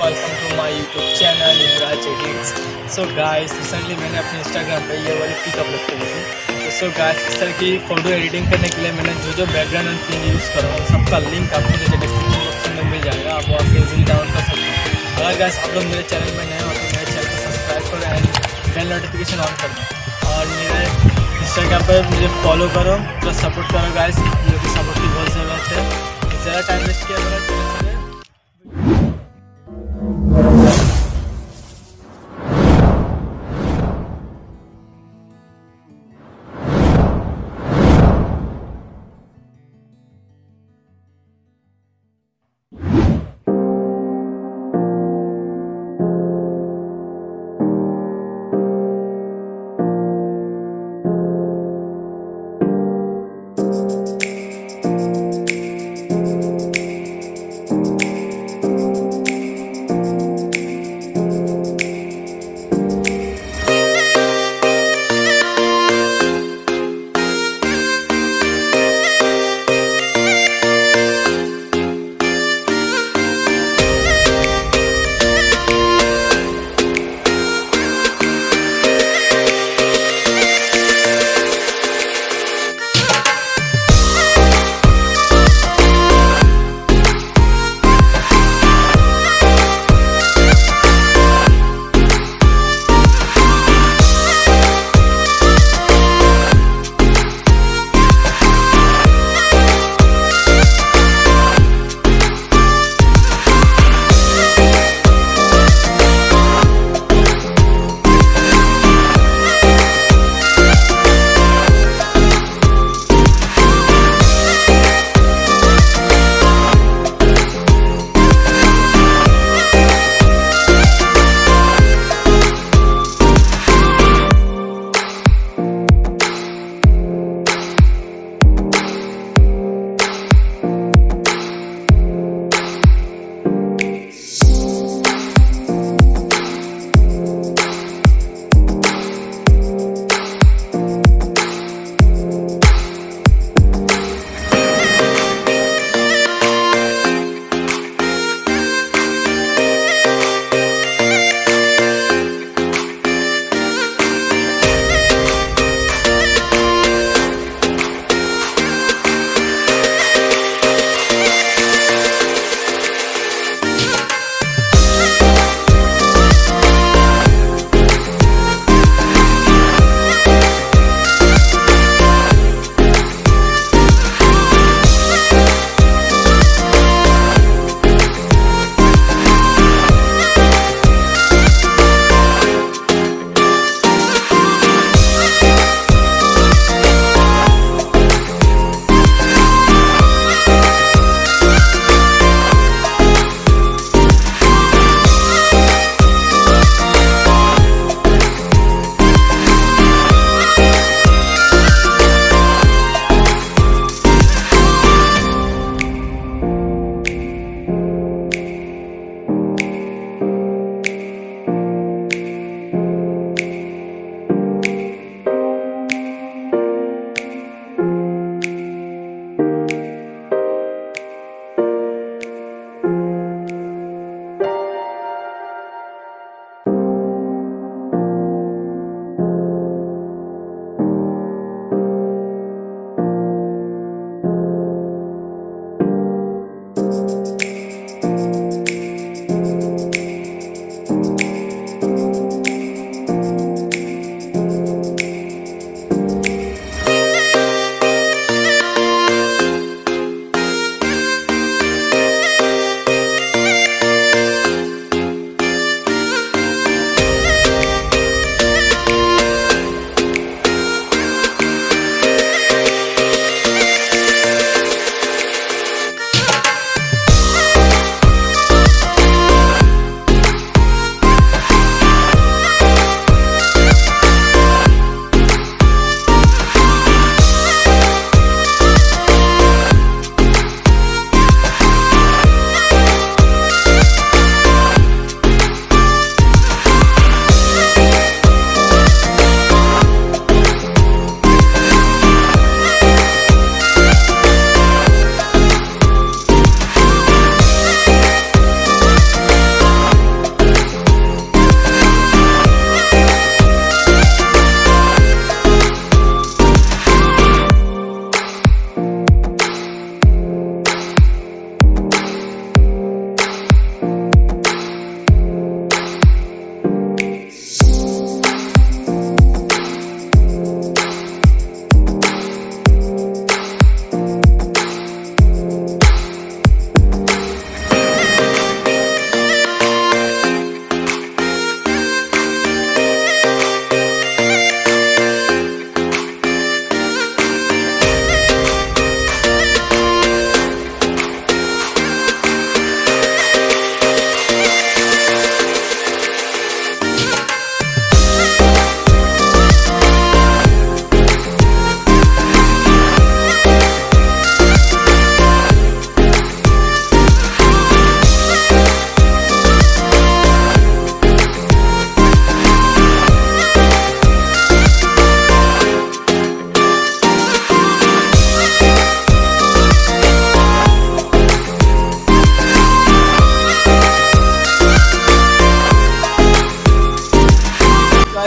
Welcome to my YouTube channel Indraj edits. So guys, recently मैंने अपने इंस्टाग्राम पे ये वाली पिक अपलोड करी थी। तो सो गाइस, इस तरह की फ़ोटो एडिटिंग करने के लिए मैंने जो बैकग्राउंड एंड थीम यूज़ कर रहा हूँ सबका लिंक आपको नीचे डिस्क्रिप्शन बॉक्स में मिल जाएगा। आप वहाँ से इजीली डाउनलोड कर सकते हैं। अगर गाइस आप लोग मेरे चैनल में नए हो तो मेरे चैनल को सब्सक्राइब करो एंड बेल नोटिफिकेशन ऑन कर दो और मेरे इंस्टाग्राम पर मुझे फॉलो करो, प्लस सपोर्ट करो गाइस, जो कि सपोर्ट की बहुत ज़रूरत है। ज़्यादा टाइम वेस्ट किया मेरा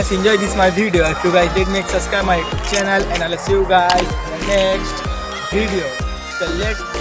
guys enjoy this my video. If you guys did, make subscribe my YouTube channel, and I'll see you guys in the next video. So let's